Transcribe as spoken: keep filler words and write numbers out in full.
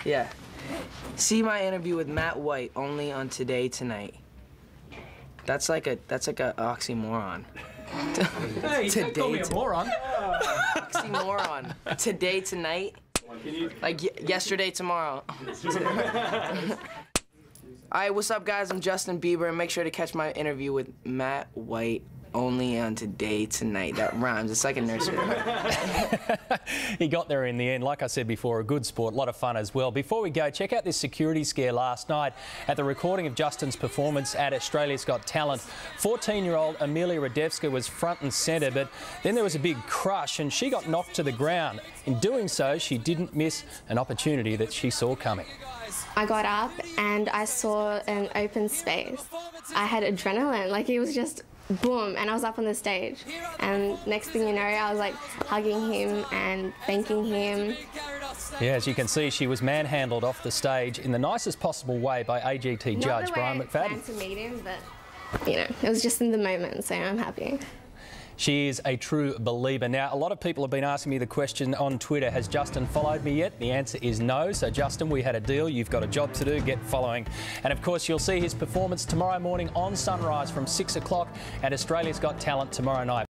Yeah. See my interview with Matt White only on Today Tonight. That's like a that's like a oxymoron. Hey, don't call me a moron. Oxymoron. Today Tonight. Like y yesterday tomorrow. Alright, what's up guys? I'm Justin Bieber, and make sure to catch my interview with Matt White only on Today Tonight. That rhymes. It's like a nursery rhyme. He got there in the end. Like I said before, a good sport, a lot of fun as well. Before we go, check out this security scare last night at the recording of Justin's performance at Australia's Got Talent. fourteen-year-old Amelia Radevska was front and centre, but then there was a big crush and she got knocked to the ground. In doing so, she didn't miss an opportunity that she saw coming. I got up and I saw an open space. I had adrenaline, like it was just boom, and I was up on the stage. And next thing you know, I was like hugging him and thanking him. Yeah, as you can see, she was manhandled off the stage in the nicest possible way by A G T Not judge the way Brian I McFadden. planned to meet him, but you know, it was just in the moment, so I'm happy. She is a true believer. Now, a lot of people have been asking me the question on Twitter, has Justin followed me yet? The answer is no. So, Justin, we had a deal. You've got a job to do. Get following. And, of course, you'll see his performance tomorrow morning on Sunrise from six o'clock, and Australia's Got Talent tomorrow night.